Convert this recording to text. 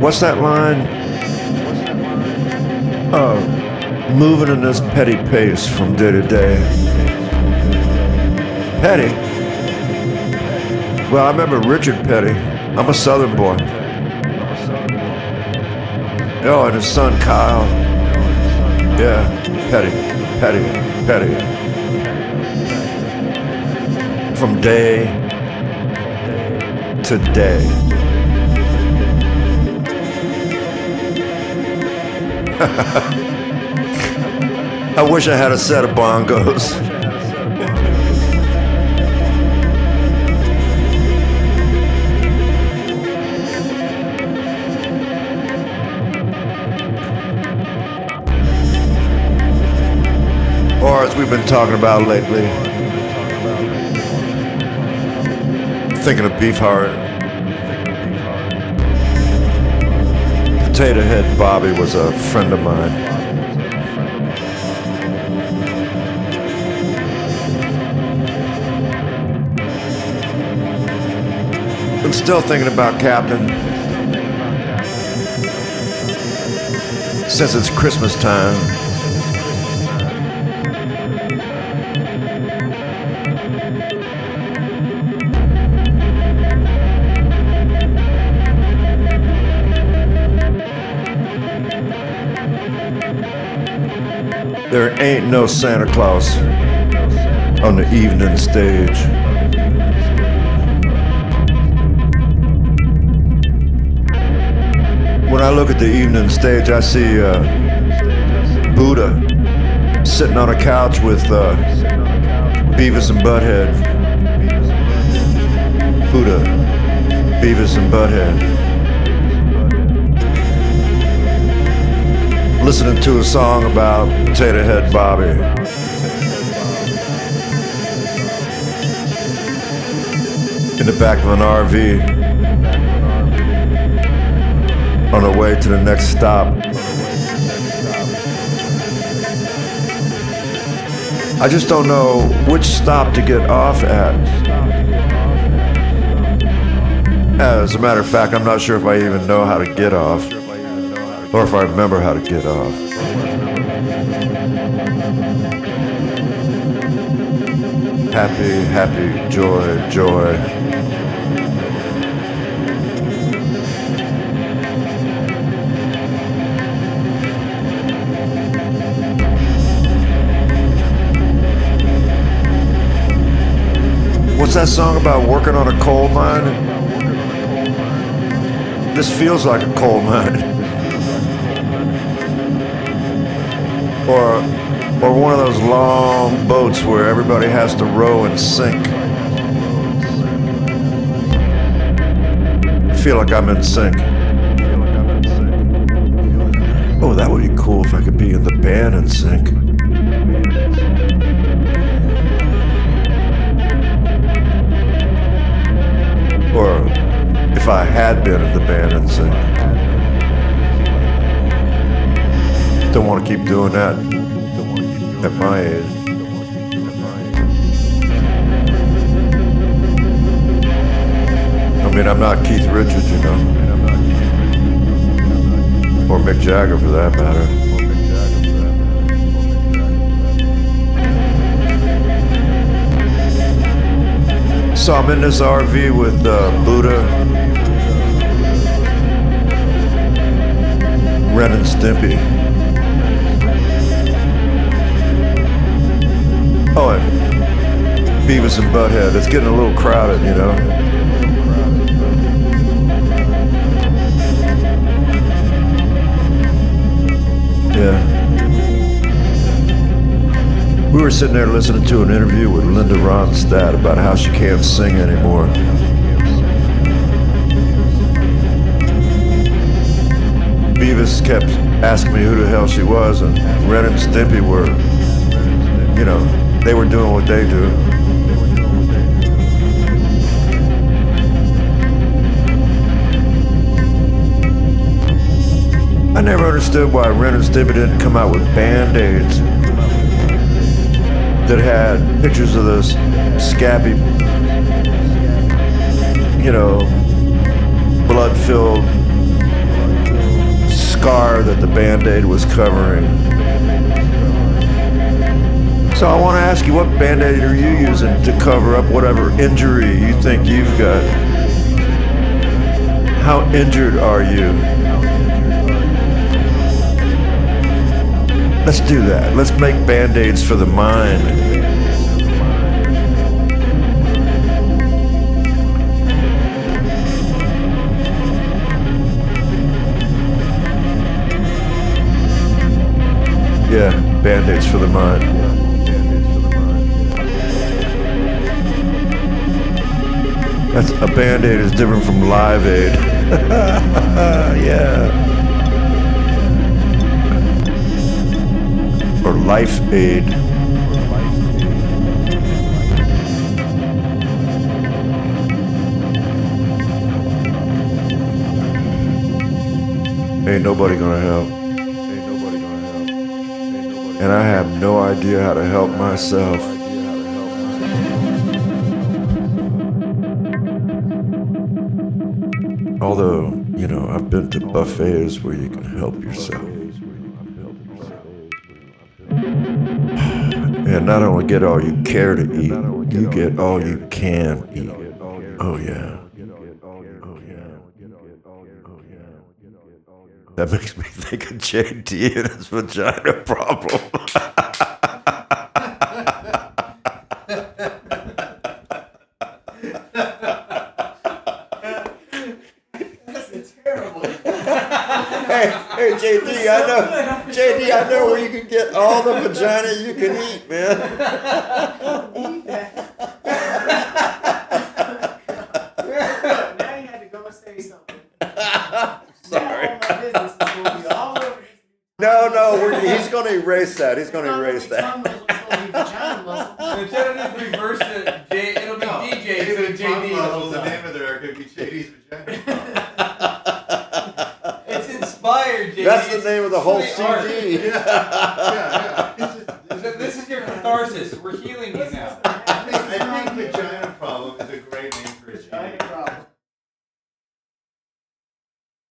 what's that line? Moving in this petty pace from day to day. Petty? Well, I remember Richard Petty. I'm a Southern boy. Oh, and his son Kyle. Yeah, Petty, Petty, Petty. From day to day. I wish I had a set of bongos. Or as we've been talking about lately, thinking of beef heart. Potato Head Bobby was a friend of mine. I'm still thinking about Captain since it's Christmas time. There ain't no Santa Claus on the evening stage. When I look at the evening stage, I see Buddha sitting on a couch with Beavis and Butthead. Buddha, Beavis and Butthead. Listening to a song about Potato Head Bobby. In the back of an RV. On the way to the next stop. I just don't know which stop to get off at. As a matter of fact, I'm not sure if I even know how to get off. Or if I remember how to get off. Happy, happy, joy, joy. What's that song about working on a coal mine? This feels like a coal mine. Or one of those long boats where everybody has to row and sink. I feel like I'm in sync. Oh, that would be cool if I could be in the band and sync. Or if I had been in the band and sync. Don't want to keep doing that at my age. I mean, I'm not Keith Richards, you know. Or Mick Jagger for that matter. So I'm in this RV with Buddha, Ren and Stimpy. Oh, and Beavis and Butthead. It's getting a little crowded, you know. Yeah. We were sitting there listening to an interview with Linda Ronstadt about how she can't sing anymore. Beavis kept asking me who the hell she was, and Ren and Stimpy were, you know, they were doing what they do. I never understood why Ren and Stimpy didn't come out with Band-Aids that had pictures of this scabby, you know, blood-filled scar that the Band-Aid was covering. So I want to ask you, what Band-Aid are you using to cover up whatever injury you think you've got? How injured are you? Let's do that. Let's make Band-Aids for the mind. Yeah, Band-Aids for the mind. That's, a Band-Aid is different from Live Aid. Yeah. Or Life Aid. Ain't nobody gonna help. And I have no idea how to help myself. Although, you know, I've been to buffets where you can help yourself. And not only get all you care to eat, you get all you can eat. Oh yeah. That makes me think of JD and his vagina problem. That's terrible. Hey, JD, I know where you can get all the vagina you can eat, man. Now you had to go and say something. Sorry. Now all my business is going to be all over this. No, he's going to erase that. He's going to erase that. Instead of just reverse it, it'll be DJ instead of JD. The name of their could be JD's vagina. It's inspired, JD. That's the name of the whole CD. Yeah. This is your catharsis. We're healing you now.